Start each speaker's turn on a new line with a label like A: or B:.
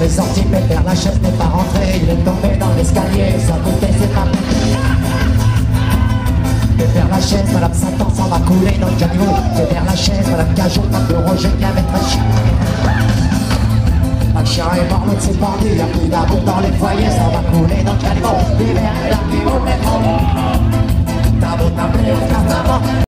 A: est sorti, Pépère la chaise n'est pas rentré. Il est tombé dans l'escalier, sa bouteille s'est pas Pépère la chaise, Madame Satan s'en va couler dans le caniveau. Pépère la chaise, Madame Cajot, Madame de Roger qui avait très chien. Un chien est mort, l'autre s'est pendu, y'a plus d'amour dans les foyers, ça va couler dans le caniveau. Pépère est là, qui vaut le métro. T'as beau t'appeler au carnaval.